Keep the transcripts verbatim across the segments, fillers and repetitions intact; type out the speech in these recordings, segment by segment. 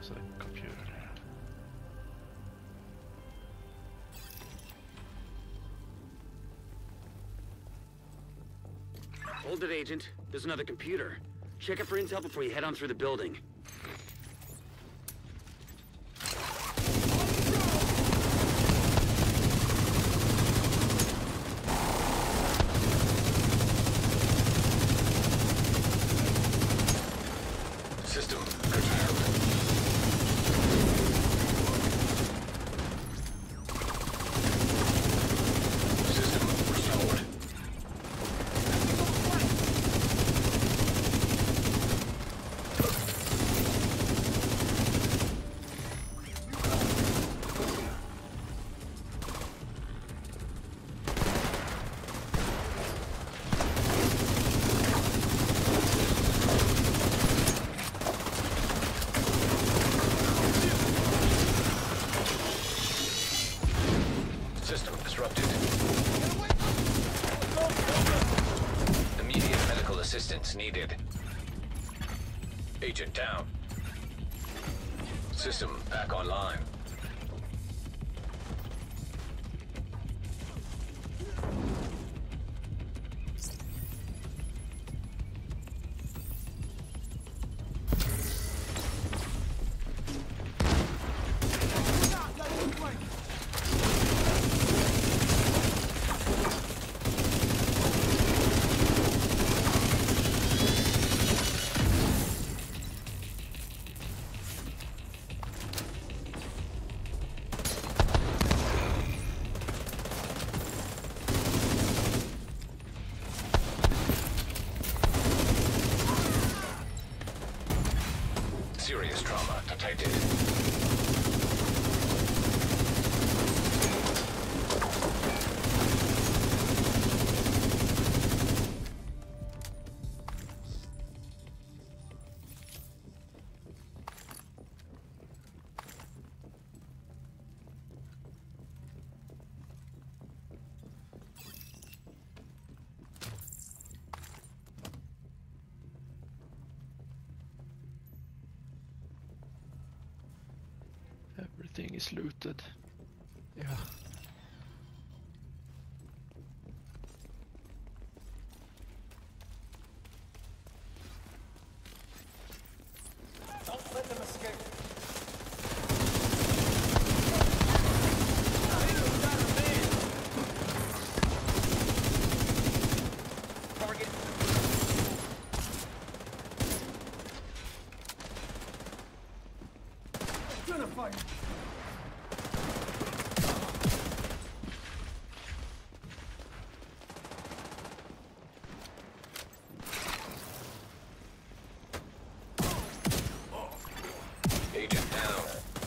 there's a computer there. Hold it, Agent. There's another computer. Check it for intel before you head on through the building. System curtailed. System restored. System disrupted. Immediate medical assistance needed. Agent down. System back online. Serious trauma detected. Everything is looted. Yeah. Don't let them escape. Target. Gonna fight. Agent down.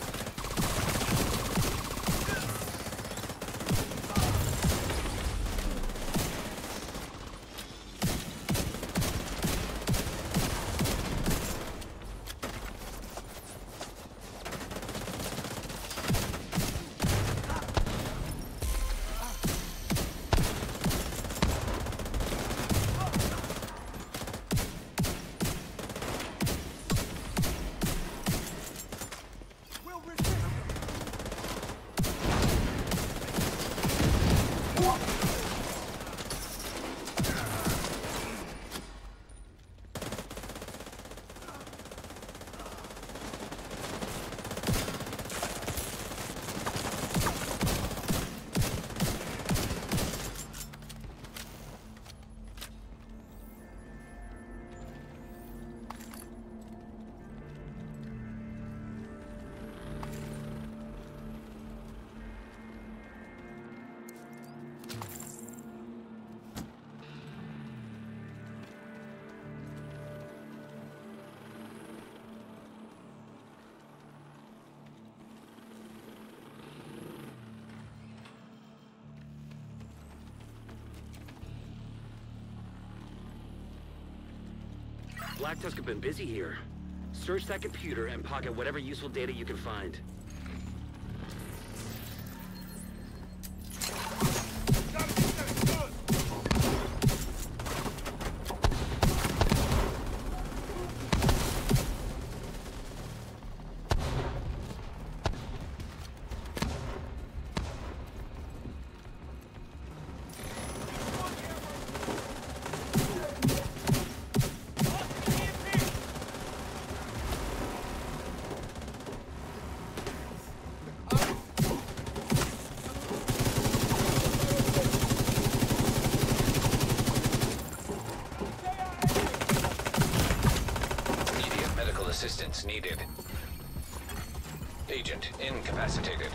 Black Tusk have been busy here. Search that computer and pocket whatever useful data you can find. assistance needed. Agent incapacitated.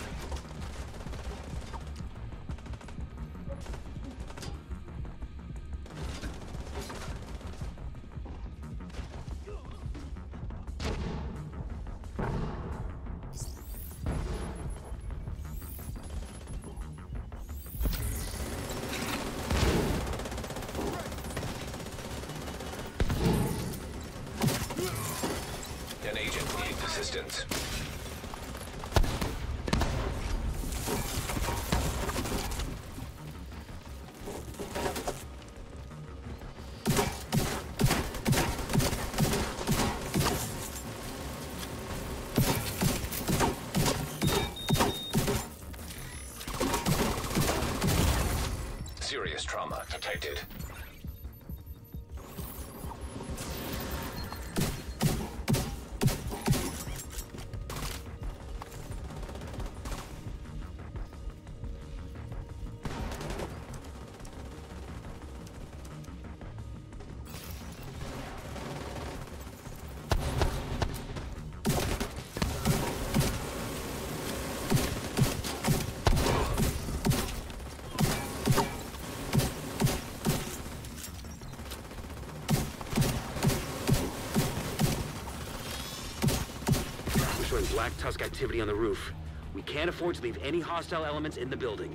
An agent needs assistance. Serious trauma detected. Showing Black Tusk activity on the roof. We can't afford to leave any hostile elements in the building.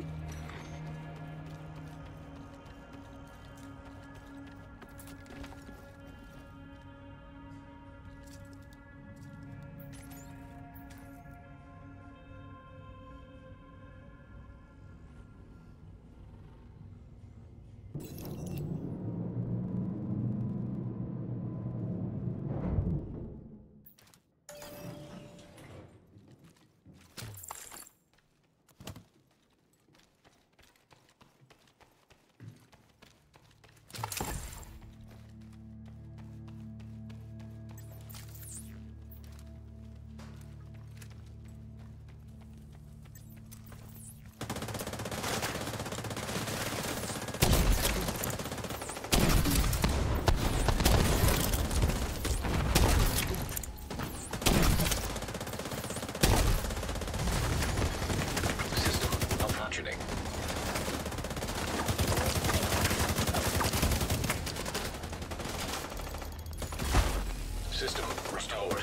System restored.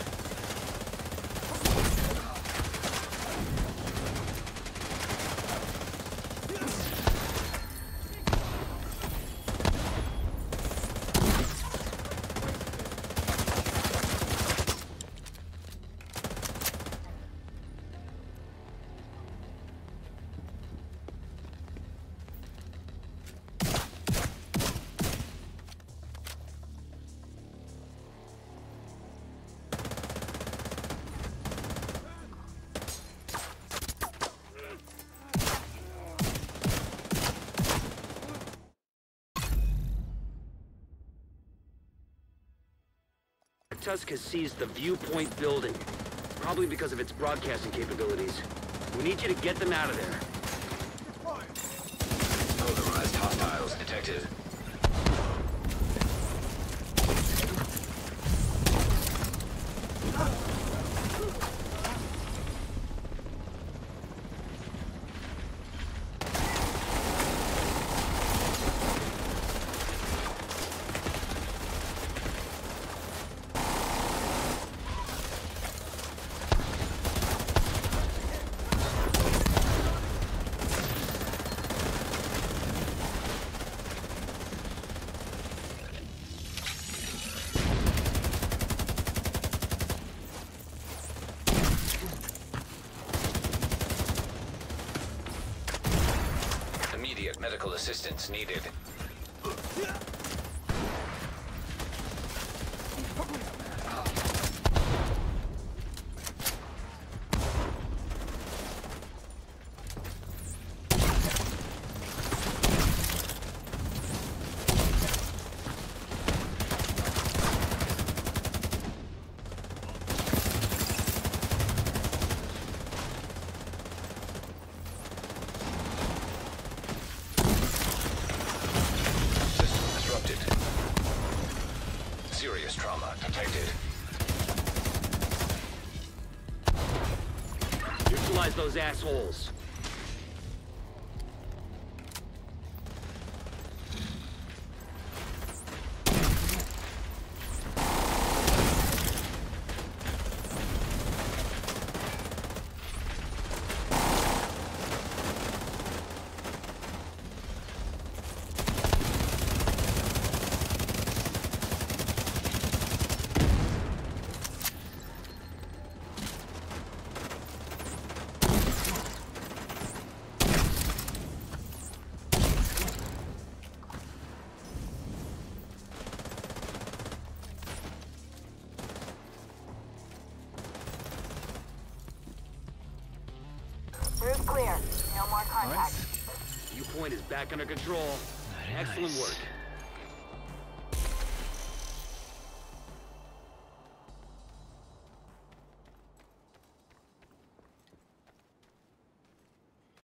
Tusk has seized the Viewpoint building, probably because of its broadcasting capabilities. We need you to get them out of there. Polarized hostiles detected. Immediate medical assistance needed. Serious trauma detected. neutralize those assholes. Roof clear. No more contact. Nice. Viewpoint is back under control. Very Excellent nice. work.